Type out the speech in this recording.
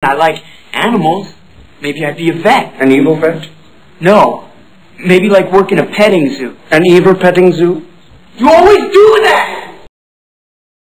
I like animals. Maybe I'd be a vet. An evil vet? No. Maybe like work in a petting zoo. An evil petting zoo? You always do that!